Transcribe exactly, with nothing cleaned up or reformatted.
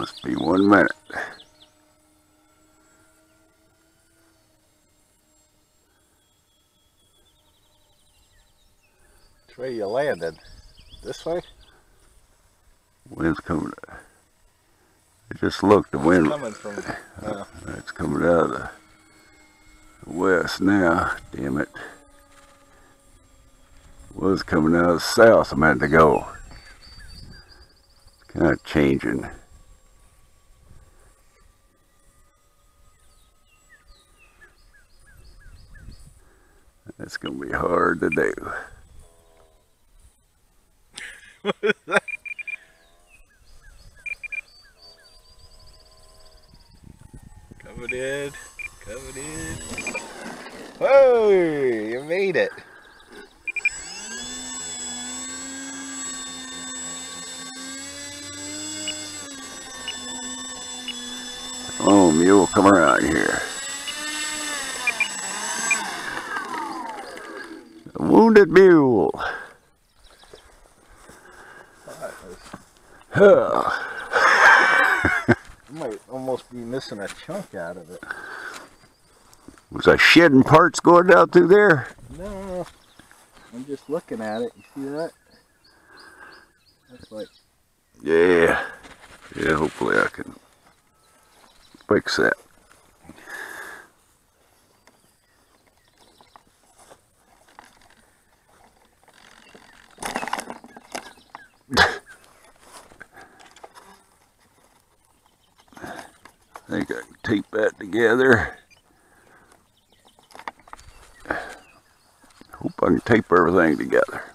Must be one minute. Which way you landed? This way? Wind's coming. I just looked. The wind. It's coming from. Uh, It's coming out of the west now. Damn it. It was coming out of the south a minute ago. It's kind of changing. That's going to be hard to do. What is that? Coming in, coming in. Whoa, you made it. Oh, mule, come around here. A wounded mule. Huh. I might almost be missing a chunk out of it. Was I shedding parts going down through there? No, I'm just looking at it. You see that? That's like. Yeah. Yeah, hopefully I can fix that. I think I can tape that together. Hope I can tape everything together.